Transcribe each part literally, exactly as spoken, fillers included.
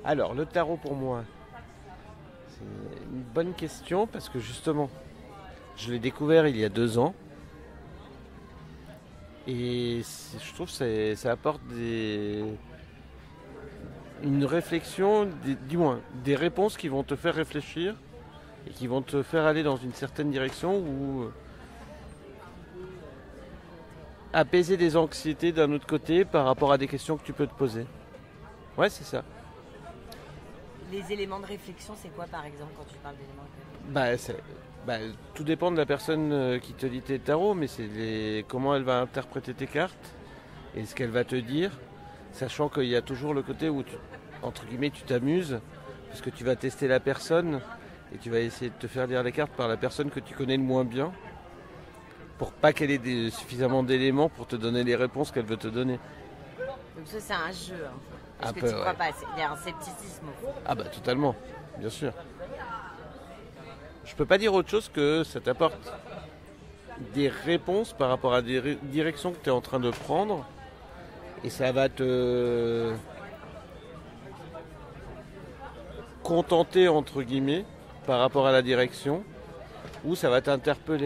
Alors, le tarot pour moi, c'est une bonne question parce que justement, je l'ai découvert il y a deux ans et je trouve que ça, ça apporte des, une réflexion, des, du moins des réponses qui vont te faire réfléchir et qui vont te faire aller dans une certaine direction ou apaiser des anxiétés d'un autre côté par rapport à des questions que tu peux te poser. Ouais, c'est ça. Les éléments de réflexion, c'est quoi par exemple quand tu parles d'éléments de réflexion? Bah, c'est- bah, tout dépend de la personne euh, qui te lit tes tarots, mais c'est les- comment elle va interpréter tes cartes et ce qu'elle va te dire, sachant qu'il y a toujours le côté où, tu, entre guillemets, tu t'amuses, parce que tu vas tester la personne et tu vas essayer de te faire lire les cartes par la personne que tu connais le moins bien, pour pas qu'elle ait des- suffisamment d'éléments pour te donner les réponses qu'elle veut te donner. Donc ça c'est un jeu, hein. Parce Un que peu, tu crois ouais. pas, c'est- il y a un scepticisme. Ah bah totalement, bien sûr. Je peux pas dire autre chose que ça t'apporte des réponses par rapport à des ré- directions que tu es en train de prendre et ça va te contenter entre guillemets par rapport à la direction ou ça va t'interpeller.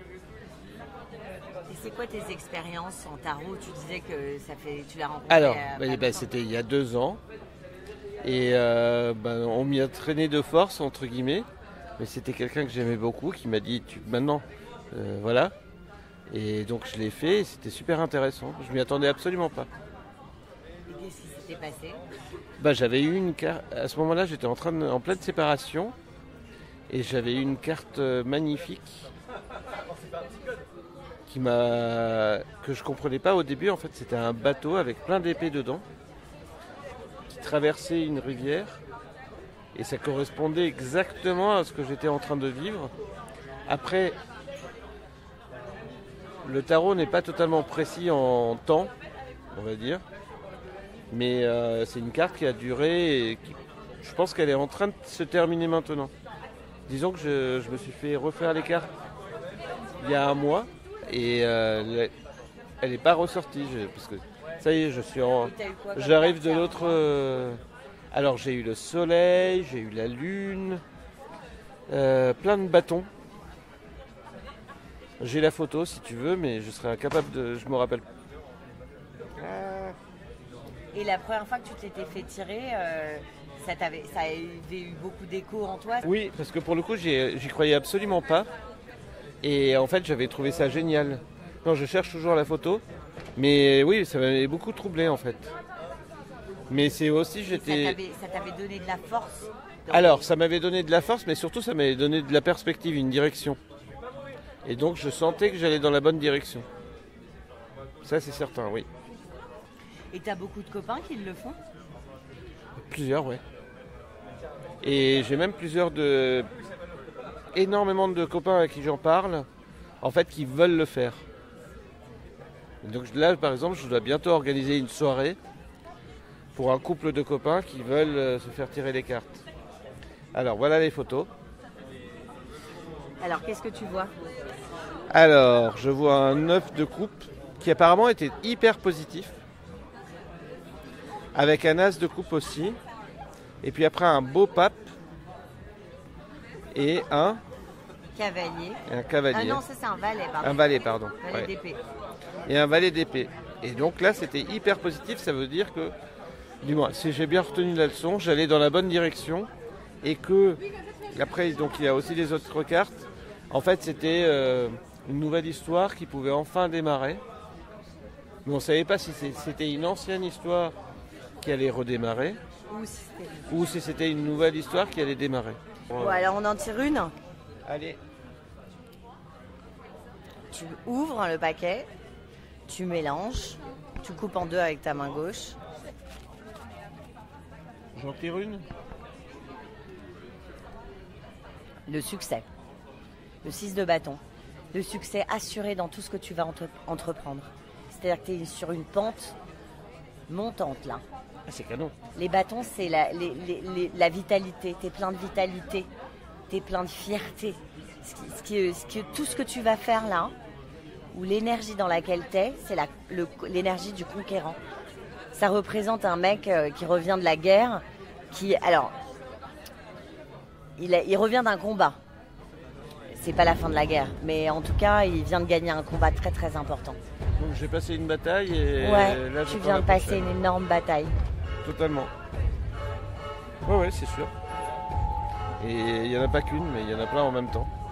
Et c'est quoi tes expériences en tarot? Tu disais que ça fait, tu l'as rencontré. Alors, euh, bah, pas bah, longtemps. c'était il y a deux ans et euh, bah, on m'y a traîné de force entre guillemets, mais c'était quelqu'un que j'aimais beaucoup qui m'a dit tu, maintenant euh, voilà. Et donc je l'ai fait et c'était super intéressant. Je m'y attendais absolument pas. Et qu'est-ce qui s'était passé? Bah, j'avais eu une carte. À ce moment-là, j'étais en train de... en pleine séparation et j'avais eu une carte euh, magnifique qui m'a que je comprenais pas au début. En fait, c'était un bateau avec plein d'épées dedans qui traversait une rivière et ça correspondait exactement à ce que j'étais en train de vivre. Après, le tarot n'est pas totalement précis en temps, on va dire. Mais euh, c'est une carte qui a duré et qui, je pense qu'elle est en train de se terminer maintenant. Disons que je, je me suis fait refaire les cartes il y a un mois et euh, elle n'est pas ressortie. Je- parce que ça y est, je suis en. Et t'as eu quoi comme J'arrive carte, de ça, l'autre. hein euh, Alors j'ai eu le soleil, j'ai eu la lune, euh, plein de bâtons. J'ai la photo si tu veux, mais je serais incapable de. Je me rappelle. Et la première fois que tu t'étais fait tirer, euh, ça, t'avait, ça avait eu beaucoup d'écho en toi? Oui, parce que pour le coup, j'y j'y croyais absolument pas. Et en fait, j'avais trouvé ça génial. Non, je cherche toujours la photo. Mais oui, ça m'avait beaucoup troublé en fait. Mais c'est aussi, Et ça j'étais. t'avait, ça t'avait donné de la force? Donc, Alors, ça m'avait donné de la force, mais surtout, ça m'avait donné de la perspective, une direction. Et donc, je sentais que j'allais dans la bonne direction. Ça, c'est certain, oui. Et t'as beaucoup de copains qui le font? Plusieurs, ouais. Et j'ai même plusieurs de. Énormément de copains à qui j'en parle, en fait, qui veulent le faire. Donc là, par exemple, je dois bientôt organiser une soirée pour un couple de copains qui veulent euh, se faire tirer les cartes. Alors, voilà les photos. Alors qu'est-ce que tu vois? Alors, je vois un neuf de coupe qui apparemment était hyper positif, avec un as de coupe aussi, et puis après un beau pape et un, Cavalier. et un Ah cavalier. non, ça c'est un valet, pardon. Un valet, pardon. Valet Ouais. d'épée. Et un valet d'épée. Et donc là, c'était hyper positif, ça veut dire que, du moins, si j'ai bien retenu la leçon, j'allais dans la bonne direction et que, après, donc il y a aussi les autres cartes. En fait, c'était euh, une nouvelle histoire qui pouvait enfin démarrer. Mais on ne savait pas si c'est- c'était une ancienne histoire qui allait redémarrer Ou si c'était- ou si c'était une nouvelle histoire qui allait démarrer. Bon, alors on en tire une. Allez. Tu ouvres le paquet, tu mélanges, tu coupes en deux avec ta main gauche. J'en tire une. Le succès. Le six de bâton. Le succès assuré dans tout ce que tu vas entre- entreprendre. C'est-à-dire que tu es sur une pente montante là. Ah, c'est canon. Les bâtons, c'est la, les- les- les- la vitalité. Tu es plein de vitalité. Tu es plein de fierté. Ce qui, ce qui- ce qui- tout ce que tu vas faire là, ou l'énergie dans laquelle tu es, c'est la- le- l'énergie du conquérant. Ça représente un mec euh, qui revient de la guerre, qui, alors, il, a, il revient d'un combat. C'est pas la fin de la guerre, mais en tout cas, il vient de gagner un combat très très important. Donc j'ai passé une bataille et ouais, là tu viens de passer une énorme bataille. Totalement. Ouais, ouais, c'est sûr. Et il n'y en a pas qu'une, mais il y en a plein en même temps.